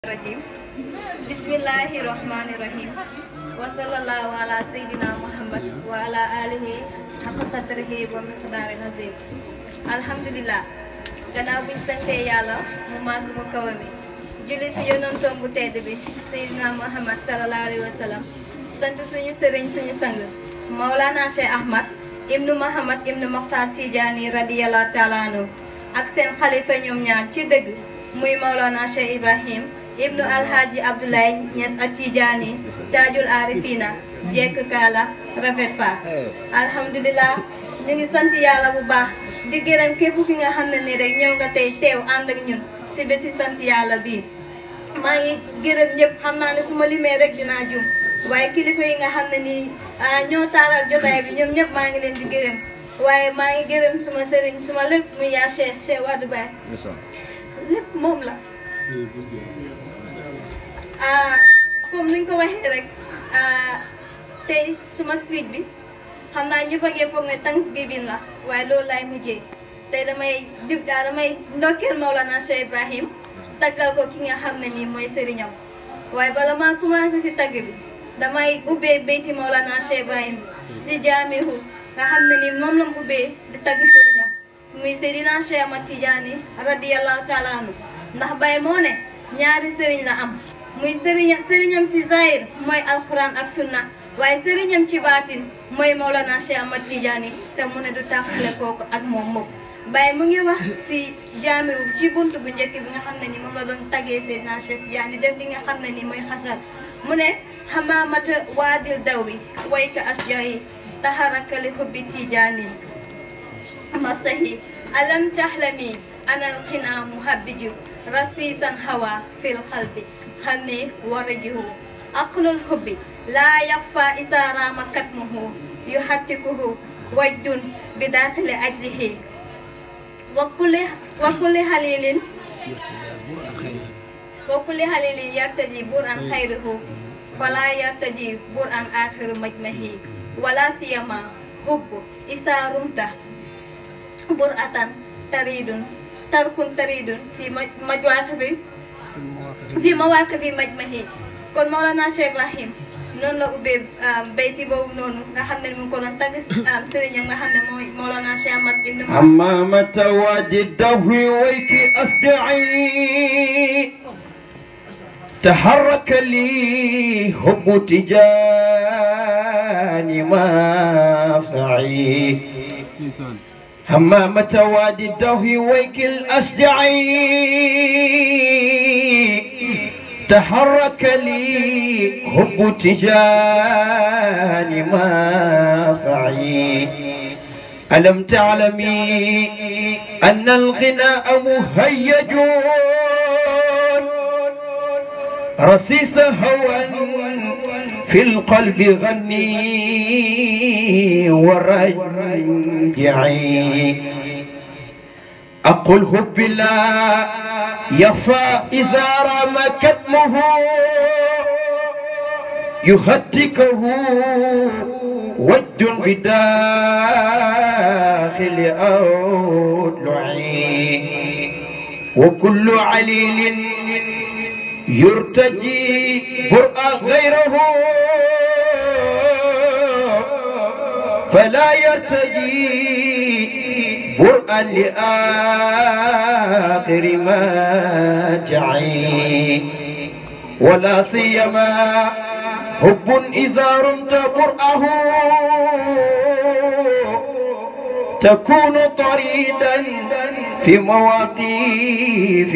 Rajim. Bismillahirrahmanirrahim. Wa sallallahu ala sayyidina Muhammad wa ala alihi haqqa qadrihi wa miqdarin azim. Alhamdulillah. Gannaaw buñ sante Yàlla mu màgg mu kawe mi julli si yonentam bu tedd bi sayyidina Muhammad sallallahu alayhi wa sallam. Sant suñu sëriñ suñu sang Maulana Cheikh Ahmad ibnu Muhammad ibnu Mokhtar Tidiane radiyallahu ta'ala anhu ak seen xalifa ñoom ñaar ci dëgg muy Maulana Cheikh Ibrahim ibnu Alhaji Abdoulaye Niass ak Tidiane Tajul Arifina jekk kaala rafet faas. Alhamdulillah ñu ngi sant Yàlla bu baax di gërëm képp ki nga xam ne ni rek ñëw nga tey teew ànd ak ñun si bési sant Yàlla bii. maa ngi gërëm ñëpp xam naa ne su ma limee rek dinaa jum waaye kilifa yi nga xam ne nii ñoo taaral jotaay bi ñoom ñëpp maa ngi leen di gërëm waaye maa ngi gërëm suma sëriñ suma lépp muy yaa Cheikh Wade Baye lépp moom la. comme ni nga ko waxee rek tey suma speech bi xam naa ñu bëggee foog ne Thanksgiving la waaye loolu laay mujjee tey damay ndokkeel Maulana Cheikh Ibrahim taggal ko ki nga xam ne nii mooy sëriñam waaye bala maa commencé si tagg bi damay ubbee béyti Maulana Cheikh Ibrahim si jaamihu nga xam ne nii moom la mu ubbee di tagg sëriñam muy Seydina Cheikh Ahmad Tidiane radiyallahu ta'ala anhu ndax Baye moo ne ñaari sëriñ la am muy sëriñam si zahir mooy alquran ak sunna waaye sëriñam ci baatin mooy Maulana Cheikh Ahmad Tidiane te mu ne du tàqale kooku ak moom moom Baye mu ngi wax si jaamiwu ci buntu bu njëkk bi nga xam ne ni moom la doon taggee Seydina Cheikh Tidiane def li nga xam ne ni mooy xasal mu ne xamaamata waadil daw bi wayka asjayi taharaka li hubbi Tidiane masahi alam tahlami anal qina muhabbiju rasisan hawa fil qalbi xanni warajihu aqlul hubbi la yakhfa isara makatmuhu yuhattikuhu wajdun bidakhili ajlihi wa kulli halilin yartaji buran khairuhu fala yartaji buran akhiru majmahi wala siyama hubbu isarumta buratan tarkun taridun fi mawaqifi majmahi kon Maulana Cheikh Ibrahim noonu la ubbee bayti boobu noonu nga xam ne mu ngi ko doon tagg sëriñam nga xam ne mooy Maulana Cheikh Ahmad ibn hamamata wadi dahwi wayki asda'i تحرك لي حب تجاني مفزعي همامة وادي الدهو ويك الأشجعي تحرك لي حب تجاني مفزعي ألم تعلمي أن الغناء مهيج رصيص هوى في القلب غني ورجعي أقول هب لا يفى إذا رام كتمه يهتكه ود بداخل أضلعي وكل عليل يرتجي برأ غيره فلا يرتجي برأ لآخر ما جعي ولا سيما حب إذا رمت برأه تكون طريدا في مواقف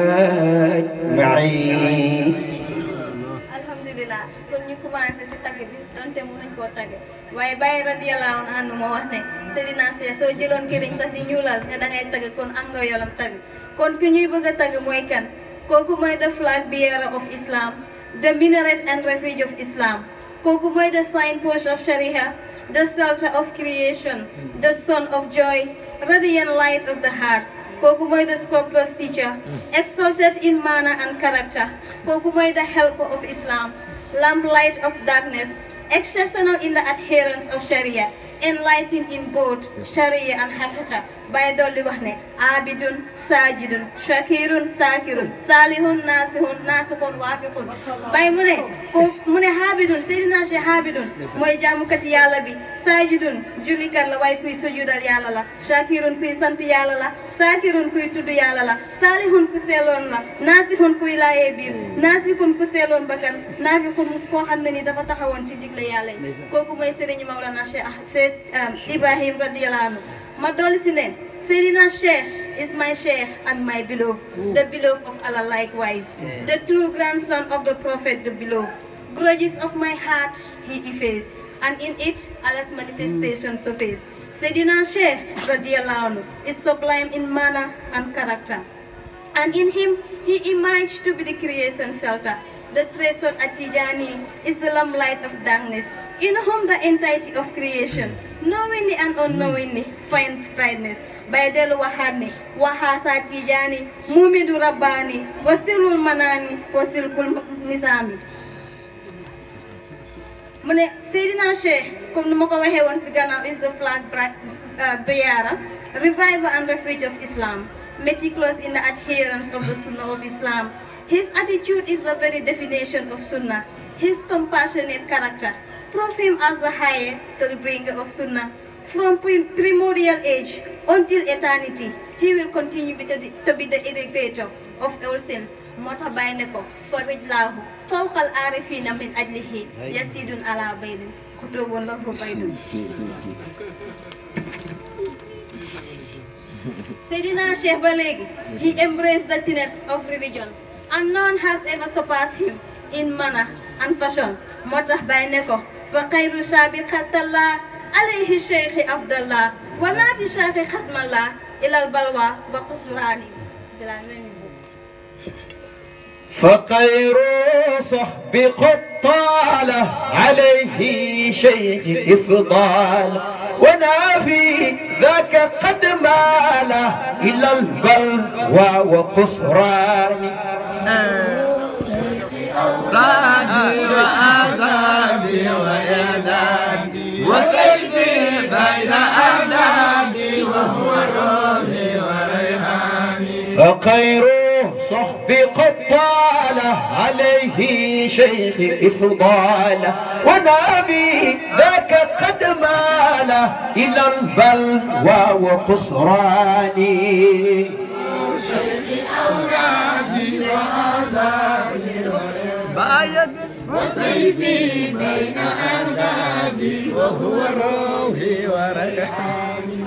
معي. Alhamdulillah kon ñu commencé si tagg bi donte mën nañ koo tagg waaye Baye radiyallahu anhu moo wax ne Seydina Cheikh soo jëloon këriñ sax di ñuulal ne dangay tagg kon am nga yolam tagg kon ki ñuy bëgg a tagg mooy kan kooku mooy the flag bearer of Islam, the minaret and refuge of Islam. Kooku mooy the signpost of Sharia, the shelter of creation, the sun of joy, radiant light of the heart. Kooku mooy the scrupulous teacher, exalted in manner and character. Kooku mooy the helper of Islam, lamplight of darkness, exceptional in the adherence of Sharia, enlightened in both Sharia and Hakika. Baye dolli wax ne abidun sajidun shakirun sakirun salihun nasihun wafiqun Baye mu ne habidun Seydina Cheikh habidun mooy jaamukati yàlla bi sajidun jullikat la waaye kuy sujudal yàlla la shakirun kuy sant yàlla la sakirun kuy tudd yàlla la salihun ku seeloon la nasihun kuy laayee biir nasihun ku seeloon bakkan nafiqun koo xam ne ni dafa taxawoon ci digle yàlla yi kooku mooy Serigne Maulana Cheikh Ibrahim radiyallahu anhu ma dolli si ne Seydina Cheikh is my Sheikh and my beloved, the beloved of Allah likewise, the true grandson of the Prophet, the beloved. Grudges of my heart he effaced, and in it Allah's manifestation surfaced. Seydina Cheikh radiyallahu anhu is sublime in manner and character, and in him he emerged to be the creation shelter. The treasure at Tijani is the lamplight of darkness, in whom the entirety of creation, knowingly and unknowingly, finds brightness. By Del Wahani, Wahasa Tijani, Mumidu Rabbani, Wasilul Manani, Wasilkul Nizami. Mune Seydina Cheikh, comme nu ko waxee woon si gannaaw, is the flag bearer, reviver and refuge of Islam, meticulous in the adherence of the Sunnah of Islam. His attitude is the very definition of Sunnah. His compassionate character prove him as the higher to the bringer of Sunnah. From primordial age until eternity, he will continue to be the irrigator of all sins. Mota baineko for rijlahu fawqal arifina min ajlihi yasidun ala baydin kutubun lahu baydin. Seydina Cheikh ba léegi, he embraced the tenets of religion, and none has ever surpassed him in manner and fashion. Mota baineko fa khayru sabiqatallah alayhi Sheikh Abdallah wa nafi Sheikh Khatmallah ilal balwa wa qusurani. فخير صحب قطالة عليه شيخ إفضال ونافي ذاك قد مال إلى البلوى وقصران رادي وعذابي وإعدادي وسيفي بين أبدادي وهو روحي وريحاني فخير صحب قطال عليه شيخ إفضال ونبي ذاك قد مال إلى البلوى وقصران شيخ أورادي وعذابي بايد وسيفي بين أبدادي وهو روحي وريحاني.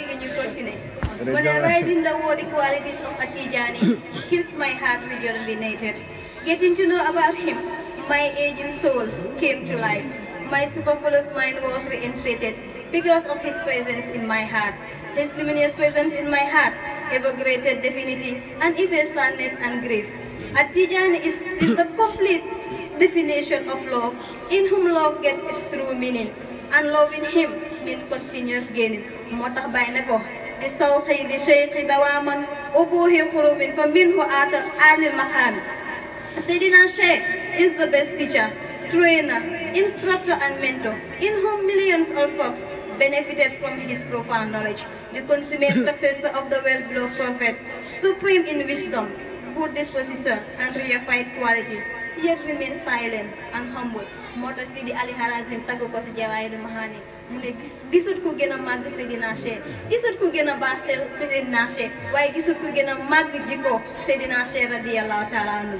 When I read in the worthy qualities of Atijani, keeps my heart rejuvenated. Getting to know about him, my aging soul came to life. My superfluous mind was reinstated because of his presence in my heart. His luminous presence in my heart ever-greater divinity and even sadness and grief. Atijani is the complete definition of love, in whom love gets its true meaning, and loving him means continuous gaining. Motax baynako بصوتي لشيخ دواما أبوه قروم فمنه آل المقام. Seydina Cheikh is the best teacher, trainer, instructor and mentor, in whom millions of folks benefited from his profound knowledge. The consummate successor of the well-beloved prophet, supreme in wisdom, good disposition and reified qualities, yet remains silent and humble. Mota Sidi Ali Harazim tagu ko si Jawahirul Mahani. Mune gisut ku gëna mag Seydina Cheikh, gisut ku gëna baax Seydina Cheikh, waaye gisut ku gëna mag jikko Seydina Cheikh radiyallahu ta'ala anhu.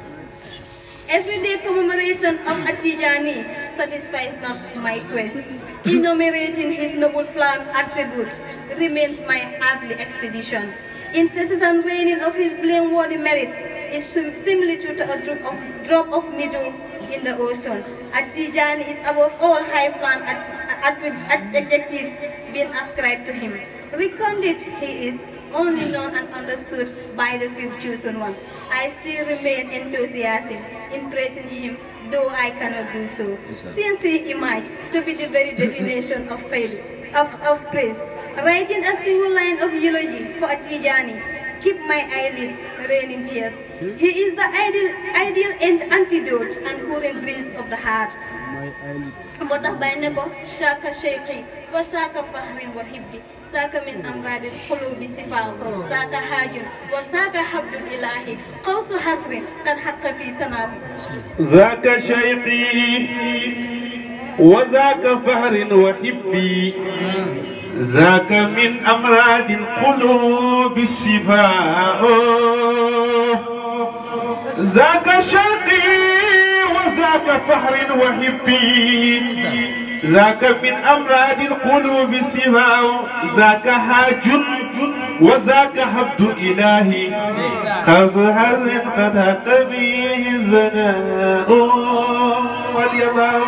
Everyday commemoration of Atijani satisfies not my quest. Enumerating his noble flower attributes remains my earthly expedition. Incessant raining of his blameworthy merits is similitude to a drop of needle in the ocean. Atijani is above all high-flown adjectives being ascribed to him. Recondite he is, only known and understood by the few chosen one. I still remain enthusiastic in praising him, though I cannot do so, since he emerged to be the very definition of faith, of praise. Writing a single line of eulogy for Atijani, keep my eyelids raining tears He is the ideal antidote and cooling breeze of the heart. moo tax bàyyi ne ko saaka cheikhi wa saaka fahrin wa hibbi saaka min amradil xulubi sifaaw saaka haajun wa saaka habdul ilahi xawsu hasrin qad xaqa fi sanaahu zaaka cheikhi wa zaaka fahrin wa hibbi zaaka min amradil xulubi sifaaw zaaka cheikhi ذاك فخر وحبي ذاك من أمراض القلوب سواء ذاك حاج وذاك حبد إلهي خذ حزن قد هت به الزناء واليماء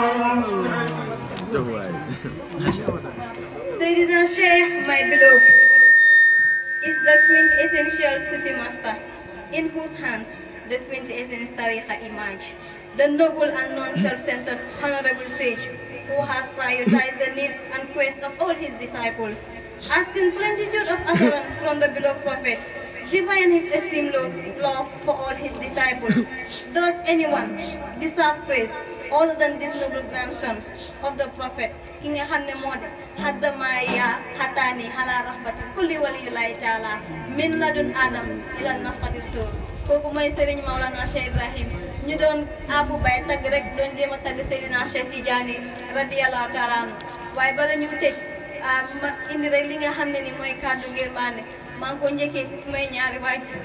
Sayyidina Sheikh, my beloved, is the quintessential Sufi master in whose hands the quintessence tariqa emerge. The noble and non-self-centered honorable sage who has prioritized the needs and quests of all his disciples, asking plenitude of assurance from the beloved prophet, divine his esteemed love for all his disciples. Does anyone deserve praise other than this noble grandson of the prophet, King Hanemode, Haddamaya Hatani Hala Rahbati Kulli Waliyullahi Ta'ala, Min Ladun Adam ila Nafqatil Sur. kooku mooy Serigne Maulana Cheikh Ibrahim ñu doon Abu Baye tagg rek doon jéem a tagg Seydina Cheikh Tidiane radiyallahu taala anhu waaye bala ñu tëj ma indi rek li nga xam ne ni mooy kàddu ngir maane maa ngi ko njëkkee si sumay ñaari waajur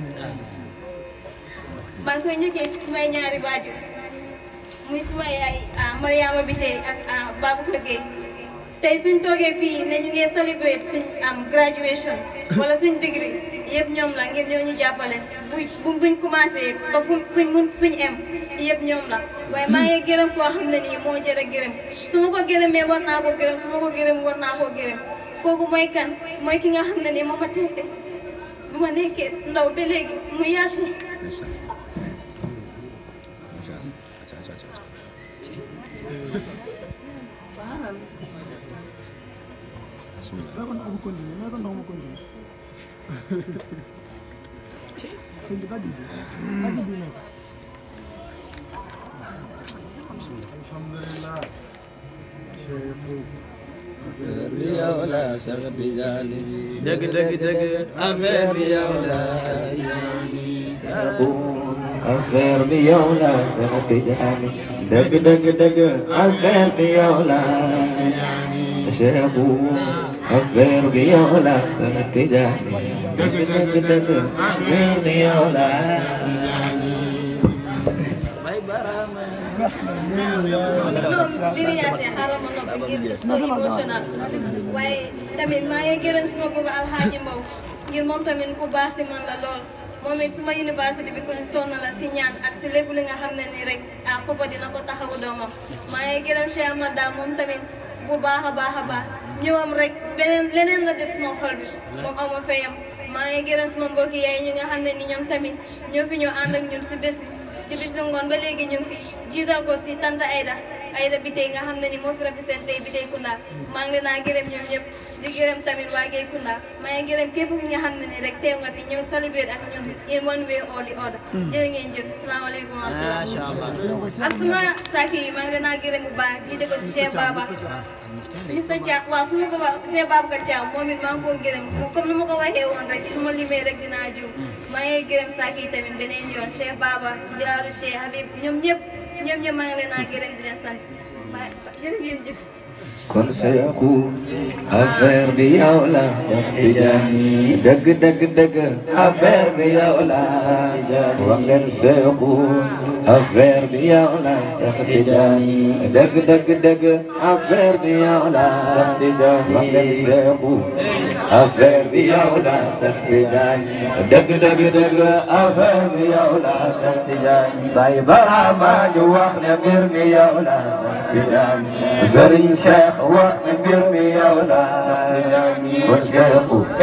muy suma yaay Mariama Biteye ak Baboucar Gueye tey suñ toogee fii ne ñu ngi celebrate suñ graduation wala suñ degree yëpp ñoom la ngir ñoo ñu jàppale buñ commencé ba fuñ em yëpp ñoom la waaye maa ngi gërëm koo xam ne nii moo jërë gërëm su ma ko gërëmee war naa ko gërëm su ma ko gërëm war naa koo gërëm kooku mooy kan mooy ki nga xam ne nii moo ma tette bu ma nekkee ndaw ba léegi mu yaasi yow la Seex Tijaani dëgg affaire bi yow la affaire bi yow la Seex Tijaani dëgg affaire bi yow la Seexu affaire bi yow la Seex Tijaani dëgg affaire bi yow la diri yaase xaaral ma noppi ngir so émotionnel waaye tamit maa ngi gërëm suma boobu Alxaaji Mbow ngir moom tamit ku baax si man la lool moom it suma université bi ko sonn la si ñaan ak si lépp li nga xam ne ni rek papa dina ko taxawu doomam maa ngi gërëm Cheikh Amada moom tamit bu baax a baax ñëwam rek leneen la def suma xol bi moom aw ma fayam maa ngi gërëm suma mbokki yaay ñu nga xam ne ni ñoom tamit ñoo fi ñoo ànd ak ñun si bés depuis ngoon ba léegi ñu ngi fi jiital ko si tante Aïda Biteye nga xam ne ni moo fi représenté Biteye Kounda maa ngi leen a gërëm ñoom ñëpp di gërëm tamit waa Gueye Kounda maa ngi gërëm képp ki nga xam ne ni rek teew nga fi ñëw célébrer ak ñun in one way or the other jërë ngeen jëf salaamaaleykum wa rahmatulah ak suma saaki yi maa ngi leen a gërëm bu baax jiite ko ci Cheikh Baba Mr Thiam waaw suma baba Cheikh Babacar Thiam moom it maa ngi koo gërëm comme ni ma ko waxee woon rek suma limee rek dinaa juum maa ngi gërëm saaki yi tamit beneen yoon Cheikh Baba Bilaalu Cheikh Habib ñoom ñëpp maa ngi leen a gërëm di leen sant jërë ngeen jëf kon Seexu affaire bi yow la Seex Tijaani dëgg affaire bi yow la wax ngeen Seexu affaire bi yow la Seex Tijaani dëgg affaire bi yow la Seex Tijaani wax ngeen Seexu affaire bi yow la Seex Tijaani dëgg affaire bi yow la Seex Tijaani Baay Barama ñu wax ne mbir mi yow la Seex Tijaani Sëriñ Cheikh wax mbir mi yow la kon Seexu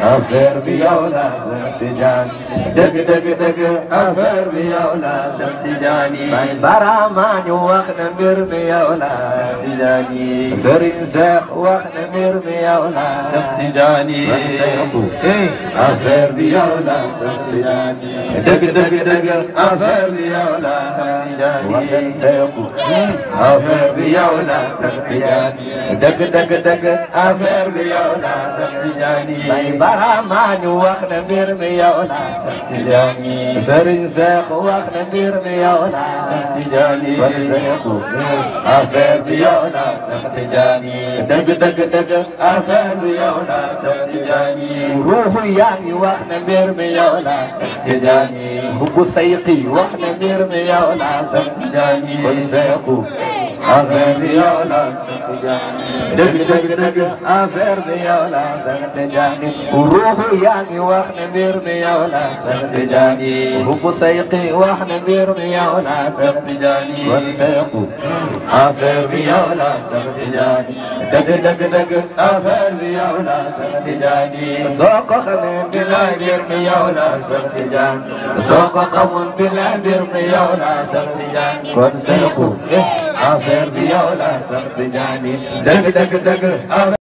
affaire bi yow la Seex Tijaan dëgg dëgg dëgg affaire bi yow la Seex Tijaan bay barama ñu wax na mbir mi yow la Seex Tijaan Sëriñ Seex wax na mbir mi yow la Seex Tijaan affaire bi yow la Seex Tijaan dëgg dëgg dëgg affaire bi yow la Seex Tijaan affaire bi yow la Seex Tijaan dëgg dëgg dëgg affaire bi yow la Seex Tijaan bay barama ñu wax na mbir mi yow la Seex Tijaan Sëriñ Seex wax na mbir mi yow la Seex Tijaan affaire bi yow la Seex Tijaan dëgg dëgg dëgg affaire bi yow la Seex Tijaan ruuxu yaa ngi wax na mbir mi yow la Seex Tijaan hubbu sayqi wax na mbir mi yow la Seex Tijaan kon seexu affaire bi yow la Seex Tijaan dëgg dëgg dëgg affaire bi yow la Seex Tijaan ruuxu yaa ngi wax na mbir mi yow la Seex Tijaan hubbu sayqi wax na mbir mi yow la Seex Tijaan kon seexu affaire bi yow la Seex Tijaan dëgg dëgg dëgg affaire bi yow la Seex Tijaan soo ko xamee bilaay mbir mi yow la Seex Tijaan soo ko xamul bilaay mbir mi yow la Seex Tijaan kon seexu affaire bi yow la Seex Tijaan dëgg dëgg dëgg